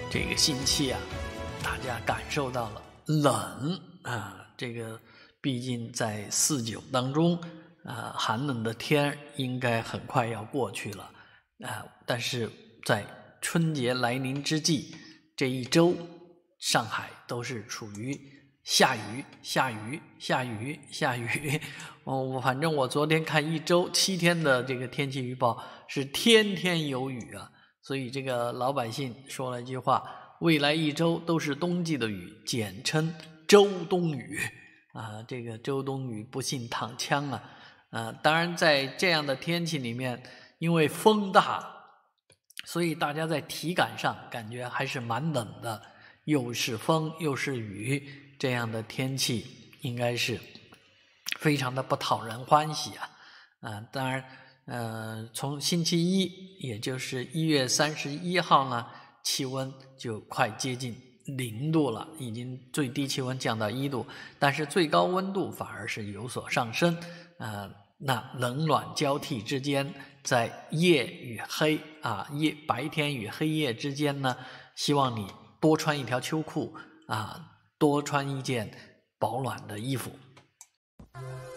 这个星期啊，大家感受到了冷啊，这个毕竟在4·9当中啊，寒冷的天应该很快要过去了啊，但是在春节来临之际，这一周上海都是处于下雨。反正我昨天看一周7天的这个天气预报是天天有雨啊，所以这个老百姓说了一句话：未来一周都是冬季的雨，简称周冬雨啊。这个周冬雨不幸躺枪啊。当然在这样的天气里面，因为风大，所以大家在体感上感觉还是蛮冷的，又是风又是雨，这样的天气应该是非常的不讨人欢喜啊。当然从星期一，也就是1月31号呢，气温就快接近0度了，已经最低气温降到1度，但是最高温度反而是有所上升那冷暖交替之间，在夜与黑啊，白天与黑夜之间呢，希望你多穿一条秋裤啊，多穿一件保暖的衣服。